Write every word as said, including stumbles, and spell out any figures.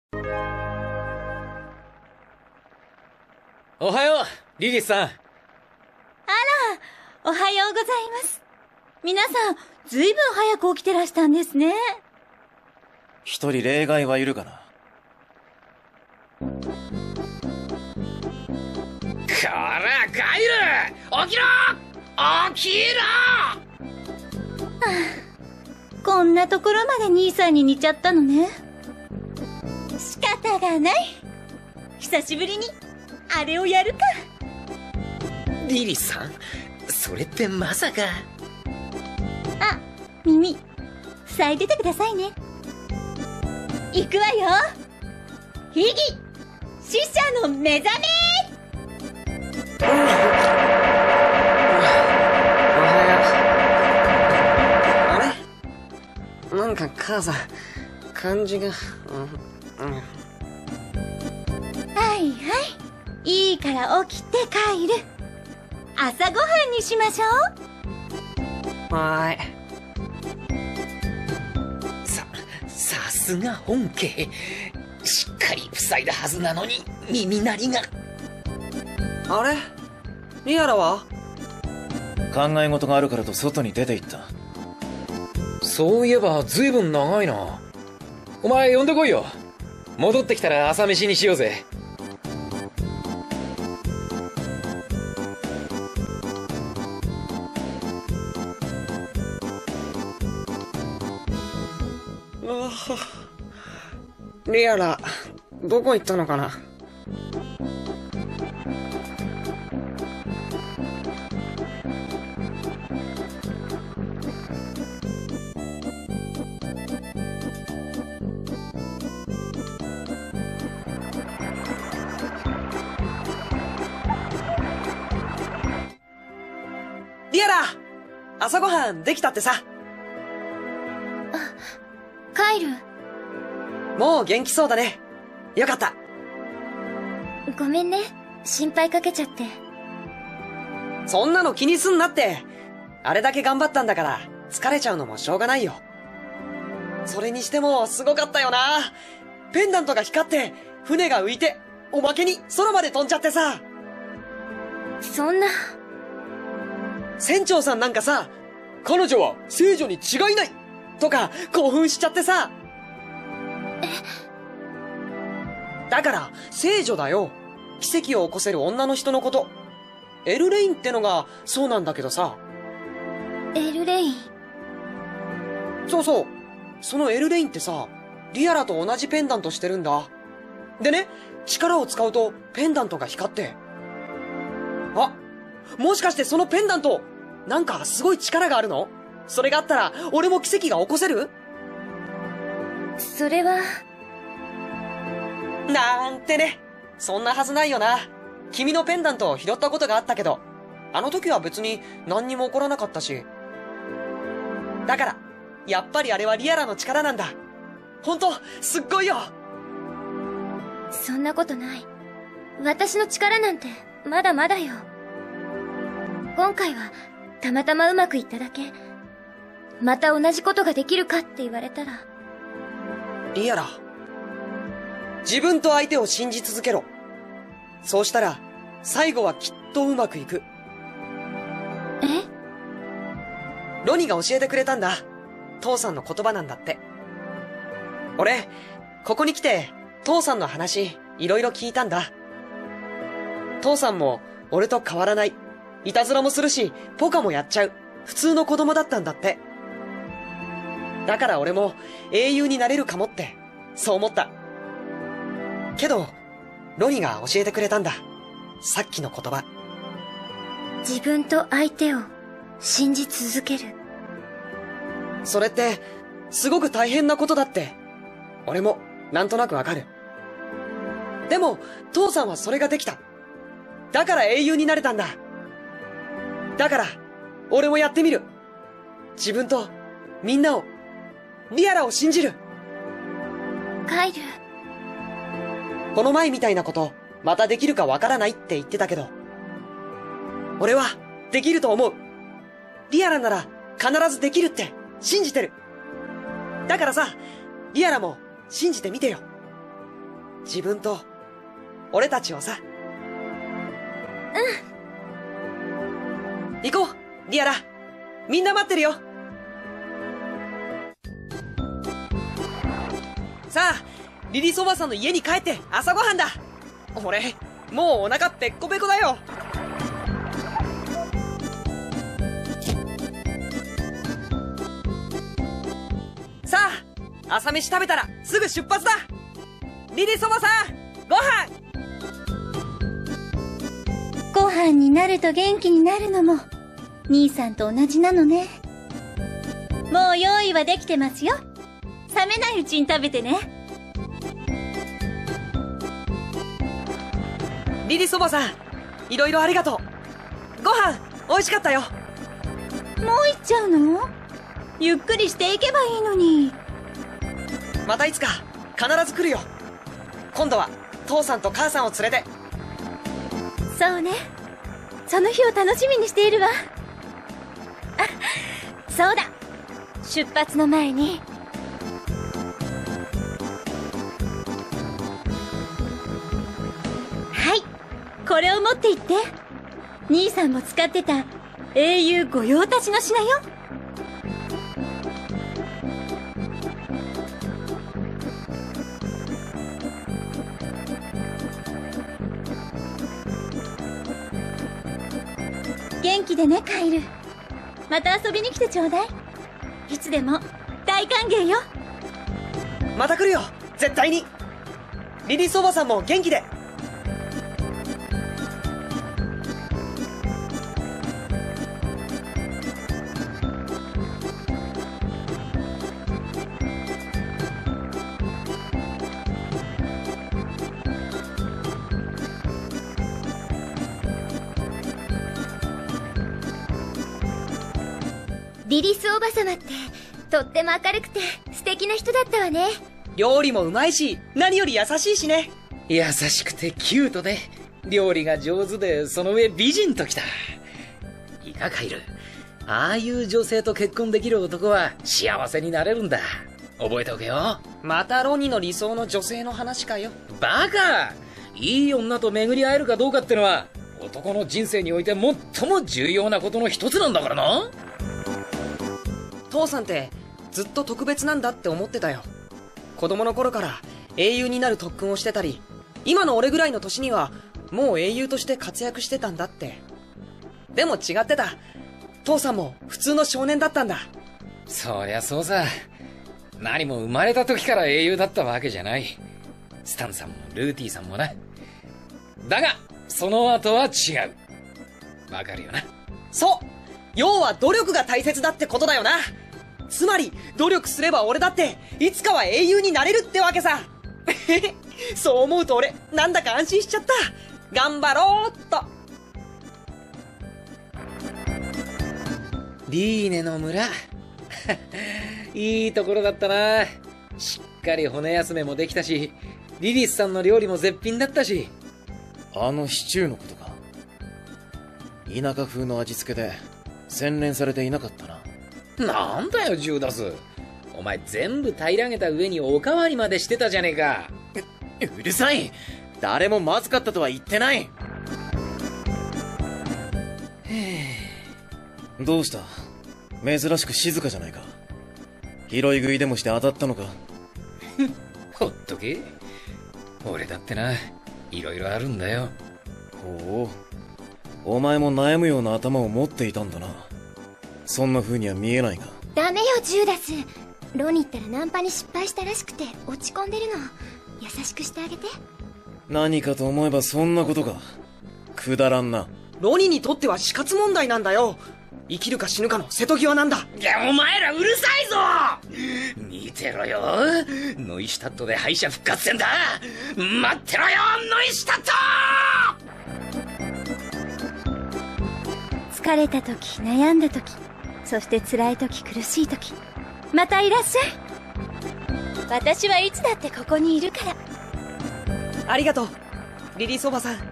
おはよう、リリスさん。あら、 おはようございます。皆さん、ずいぶん早く起きてらしたんですね。 一人例外はいるかな。 こら、カイル！起きろ！起きろ！ はあ、こんなところまで兄さんに似ちゃったのね。仕方がない。久しぶりに、あれをやるか。 リリさん、それってまさか。 あ、耳、塞いでてくださいね。行くわよ。ヒギ、死者の目覚め。 おはよう。あれ？なんか母さん、感じが、うんうん、 はいはい、いいから起きて帰る。朝ごはんにしましょう。はーい。 さ、さすが本家。しっかり塞いだはずなのに、耳鳴りが。 あれ？リアラは？ 考え事があるからと外に出て行った。 そういえばずいぶん長いな。お前呼んでこいよ。戻ってきたら朝飯にしようぜ。 リアラ、どこ行ったのかな。リアラ、朝ごはんできたってさ。 あ、帰る。 もう元気そうだね。よかった。 ごめんね、心配かけちゃって。 そんなの気にすんなって。あれだけ頑張ったんだから疲れちゃうのもしょうがないよ。それにしてもすごかったよな。ペンダントが光って船が浮いて、おまけに空まで飛んじゃってさ。 そんな。 船長さんなんかさ、彼女は聖女に違いないとか興奮しちゃってさ。 え？ だから聖女だよ。奇跡を起こせる女の人のこと。エルレインってのがそうなんだけどさ。 エルレイン。 そうそう。そのエルレインってさ、リアラと同じペンダントしてるんだ。でね、力を使うとペンダントが光って。あ、もしかしてそのペンダント、なんかすごい力があるの？それがあったら俺も奇跡が起こせる？ それは。 なんてね。そんなはずないよな。君のペンダントを拾ったことがあったけど、あの時は別に何にも起こらなかったし。だから、やっぱりあれはリアラの力なんだ。ほんと、すっごいよ。 そんなことない。私の力なんて、まだまだよ。今回は、たまたまうまくいっただけ。また同じことができるかって言われたら。 リアラ、自分と相手を信じ続けろ。そうしたら、最後はきっとうまくいく。 え？ ロニが教えてくれたんだ。父さんの言葉なんだって。俺、ここに来て、父さんの話、いろいろ聞いたんだ。父さんも、俺と変わらない。いたずらもするし、ポカもやっちゃう。普通の子供だったんだって。だから俺も、英雄になれるかもって、そう思った。けど、ロニが教えてくれたんだ。さっきの言葉。 自分と相手を信じ続ける。 それって、すごく大変なことだって、俺もなんとなくわかる。でも、父さんはそれができた。だから英雄になれたんだ。だから、俺もやってみる。自分と、みんなを、リアラを信じる。 カイル。 この前みたいなこと、またできるかわからないって言ってたけど、俺は、できると思う。リアラなら、必ずできるって、信じてる。だからさ、リアラも、信じてみてよ。 自分と、俺たちをさ。うん。行こう、リアラ。みんな待ってるよ。さあ、リリスおばさんの家に帰って朝ごはんだ。俺、もうお腹ペッコペコだよ。さあ、朝飯食べたらすぐ出発だ。リリスおばさん、ご飯。 ご飯になると元気になるのも兄さんと同じなのね。もう用意はできてますよ。冷めないうちに食べてね。 リリスおばさん、いろいろありがとう。ご飯美味しかったよ。 もう行っちゃうの？ゆっくりしていけばいいのに。 またいつか必ず来るよ。今度は父さんと母さんを連れて。 そうね、その日を楽しみにしているわ。あ、そうだ、出発の前にはい、これを持って行って。兄さんも使ってた英雄御用達の品よ。元気でね、カイル。また遊びに来てちょうだい。いつでも大歓迎よ。 また来るよ、絶対に。リリスおばさんも元気で。 リリスおばさまってとっても明るくて素敵な人だったわね。 料理もうまいし、何より優しいしね。 優しくてキュートで、料理が上手で、その上美人ときた。いいか、カイル。ああいう女性と結婚できる男は幸せになれるんだ。覚えておけよ。 またロニの理想の女性の話かよ。 バカ！いい女と巡り会えるかどうかってのは、男の人生において最も重要なことの一つなんだからな。 父さんってずっと特別なんだって思ってたよ。子供の頃から英雄になる特訓をしてたり、今の俺ぐらいの年にはもう英雄として活躍してたんだって。でも違ってた。父さんも普通の少年だったんだ。 そりゃそうさ。何も生まれた時から英雄だったわけじゃない。スタンさんもルーティさんもな。だがその後は違う。わかるよな。 そう、要は努力が大切だってことだよな。つまり努力すれば俺だっていつかは英雄になれるってわけさ。そう思うと俺なんだか安心しちゃった。頑張ろうっと。 リーネの村いいところだったな。しっかり骨休めもできたし、リリスさんの料理も絶品だったし。 あのシチューのことか。田舎風の味付けで洗練されていなかったな。 なんだよジューダス、お前全部平らげた上におかわりまでしてたじゃねえか。 うるさい、誰もまずかったとは言ってない。どうした、珍しく静かじゃないか。拾い食いでもして当たったのか。 ほっとけ、俺だってな、いろいろあるんだよ。 ほう、お前も悩むような頭を持っていたんだな。そんな風には見えないが。 ダメよジューダス。ロニったらナンパに失敗したらしくて落ち込んでるの。優しくしてあげて。 何かと思えばそんなことか。くだらんな。 ロニにとっては死活問題なんだよ。生きるか死ぬかの瀬戸際なんだ。 いや、お前らうるさいぞ。見てろよ、ノイシュタットで敗者復活戦だ。待ってろよノイシュタット。 疲れた時、悩んだ時、そして辛い時、苦しい時、またいらっしゃい。私はいつだってここにいるから。 ありがとうリリースおばさん。